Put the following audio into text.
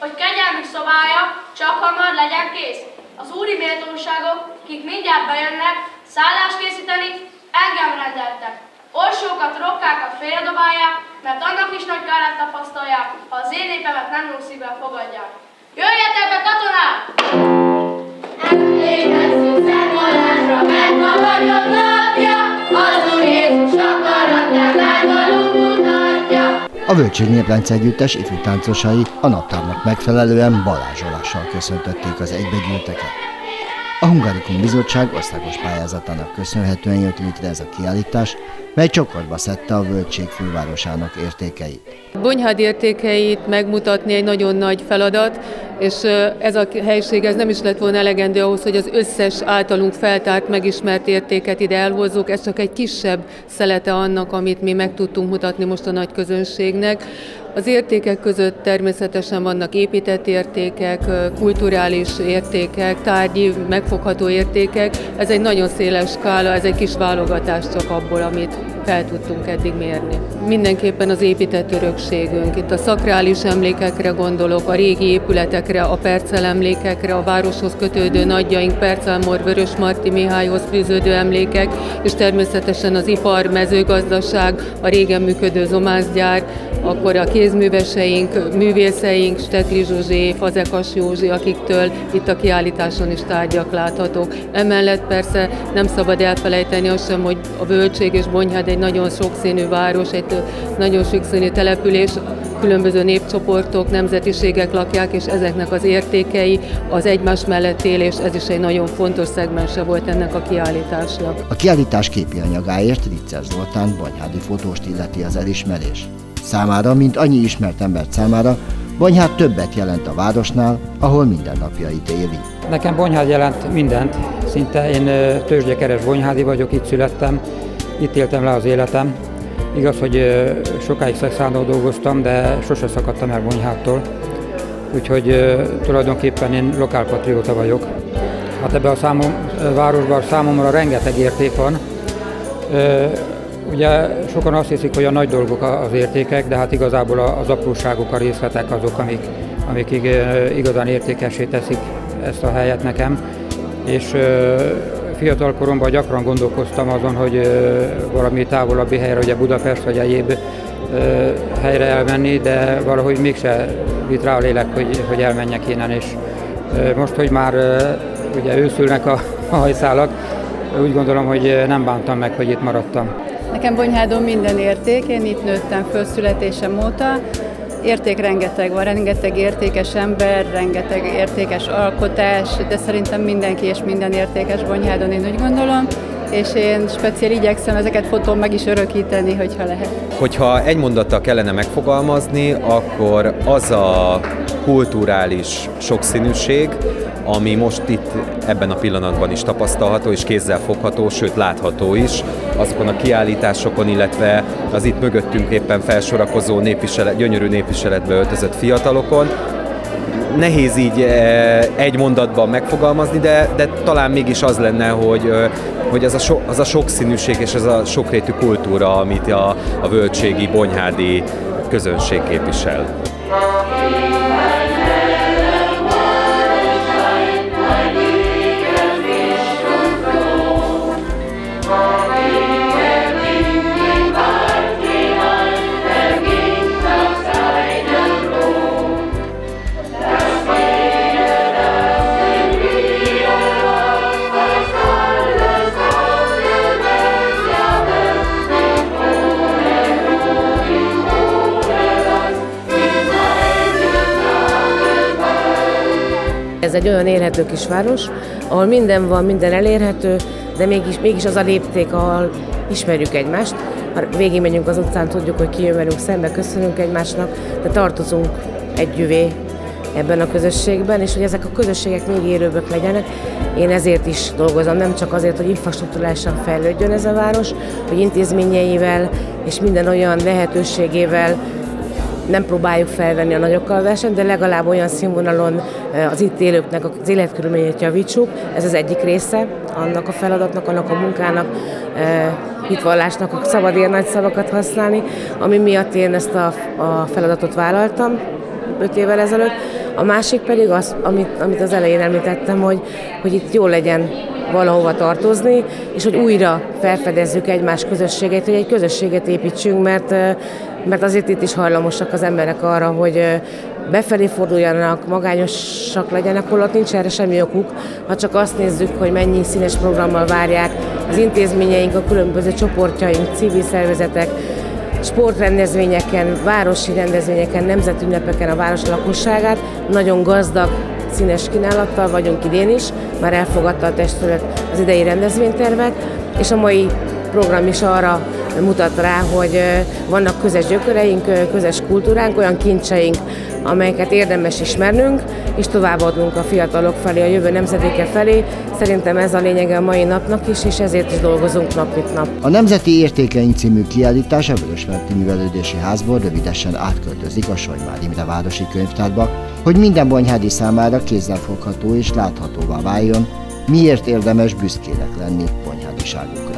hogy kegyelmi szobája csak hamar legyen kész. Az úri méltóságok, kik mindjárt bejönnek, szállást készíteni, engem rendeltek. Orsókat, rokkákat félredobálják, mert annak is nagy kárát tapasztalják, ha az én népemet nem jó szívvel fogadják. Jöjjetek be, katonák! Emlékezzünk szentvalásra, mert ma vagyok napja, az Úr Jézus akaratját lájtalunk mutatja. A Völcség Néplánc Együttes ifjú táncosai a naptárnak megfelelően balázsolással köszöntötték az egybegyűlteket. A Hungarikum Bizottság országos pályázatának köszönhetően jött létre ez a kiállítás, mely csokorba szedte a Völtség fővárosának értékeit. Bonyhád értékeit megmutatni egy nagyon nagy feladat, és ez a helység ez nem is lett volna elegendő ahhoz, hogy az összes általunk feltárt, megismert értéket ide elhozzuk. Ez csak egy kisebb szelete annak, amit mi meg tudtunk mutatni most a nagy közönségnek. Az értékek között természetesen vannak épített értékek, kulturális értékek, tárgyi, megfogható értékek. Ez egy nagyon széles skála, ez egy kis válogatás csak abból, amit fel tudtunk eddig mérni. Mindenképpen az épített örökségünk. Itt a szakrális emlékekre gondolok, a régi épületekre, a Percel emlékekre, a városhoz kötődő nagyjaink, Percelmor, Vörösmarty Mihályhoz fűződő emlékek, és természetesen az ipar, mezőgazdaság, a régen működő zomászgyár, akkor a kézműveseink, művészeink, Stekli Zsuzsi, Fazekas Józsi, akiktől itt a kiállításon is tárgyak láthatók. Emellett persze nem szabad elfelejteni azt sem, hogy a Völtség és Bonyhád egy nagyon sokszínű város, egy nagyon sokszínű település, különböző népcsoportok, nemzetiségek lakják, és ezeknek az értékei, az egymás mellett élés, ez is egy nagyon fontos szegmense volt ennek a kiállításnak. A kiállítás képi anyagáért Richter Zoltán bonyhádi fotóst illeti az elismerés. Számára, mint annyi ismert embert számára, Bonyhád többet jelent a városnál, ahol mindennapjait éli. Nekem Bonyhád jelent mindent, szinte én tőzsdjekeres bonyhádi vagyok, itt születtem, itt éltem le az életem. Igaz, hogy sokáig Szexádon dolgoztam, de sose szakadtam el Bonyhádtól, úgyhogy tulajdonképpen én lokálpatrióta vagyok. Hát ebben a városban számomra rengeteg érték van. Ugye sokan azt hiszik, hogy a nagy dolgok az értékek, de hát igazából az apróságok, a részletek azok, amik igazán értékessé teszik ezt a helyet nekem. És fiatal koromban gyakran gondolkoztam azon, hogy valami távolabbi helyre, ugye Budapest vagy egyéb helyre elmenni, de valahogy mégse vitt rá a lélek, hogy elmenjek innen. És most, hogy már ugye őszülnek a hajszálak, úgy gondolom, hogy nem bántam meg, hogy itt maradtam. Nekem Bonyhádon minden érték, én itt nőttem föl születésem óta. Érték rengeteg van, rengeteg értékes ember, rengeteg értékes alkotás, de szerintem mindenki és minden értékes Bonyhádon, én úgy gondolom, és én speciál igyekszem ezeket fotón meg is örökíteni, hogyha lehet. Hogyha egy mondattal kellene megfogalmazni, akkor az a kulturális sokszínűség, ami most itt ebben a pillanatban is tapasztalható és kézzel fogható, sőt látható is, azokon a kiállításokon, illetve az itt mögöttünk éppen felsorakozó gyönyörű népviseletbe öltözött fiatalokon. Nehéz így egy mondatban megfogalmazni, de talán mégis az lenne, hogy az a sokszínűség és ez a sokrétű kultúra, amit a völgységi, bonyhádi közönség képvisel. Ez egy olyan élhető kisváros, ahol minden van, minden elérhető, de mégis az a lépték, ahol ismerjük egymást. Ha végigmegyünk az utcán, tudjuk, hogy ki jön velünk szembe, köszönünk egymásnak, de tartozunk együvé ebben a közösségben, és hogy ezek a közösségek még élőbbek legyenek. Én ezért is dolgozom, nem csak azért, hogy infrastrukturálisan fejlődjön ez a város, hogy intézményeivel és minden olyan lehetőségével nem próbáljuk felvenni a nagyokkal versenyt, de legalább olyan színvonalon az itt élőknek az életkörülményét javítsuk. Ez az egyik része annak a feladatnak, annak a munkának, hitvallásnak, a szabad ér nagy szavakat használni, ami miatt én ezt a feladatot vállaltam 5 évvel ezelőtt. A másik pedig az, amit az elején említettem, hogy itt jól legyen valahova tartozni, és hogy újra felfedezzük egymás közösségét, hogy egy közösséget építsünk, mert azért itt is hajlamosak az emberek arra, hogy befelé forduljanak, magányosak legyenek, holott nincs erre semmi okuk, ha csak azt nézzük, hogy mennyi színes programmal várják az intézményeink, a különböző csoportjaink, civil szervezetek, sportrendezvényeken, városi rendezvényeken, nemzetünnepeken a város lakosságát. Nagyon gazdag, színes kínálattal vagyunk idén is, már elfogadta a testület az idei rendezvénytervet, és a mai program is arra mutat rá, hogy vannak közös gyökereink, közös kultúránk, olyan kincseink, amelyeket érdemes ismernünk, és továbbadnunk a fiatalok felé, a jövő nemzedéke felé. Szerintem ez a lényege a mai napnak is, és ezért is dolgozunk nap mint nap. A Nemzeti Értékeink című kiállítás a Vörösmarty Művelődési Házból rövidesen átköltözik a Sojmár Imre Városi Könyvtárba, hogy minden bonyhádi számára kézzelfogható és láthatóvá váljon, miért érdemes büszkének lenni bonyhádiságukra.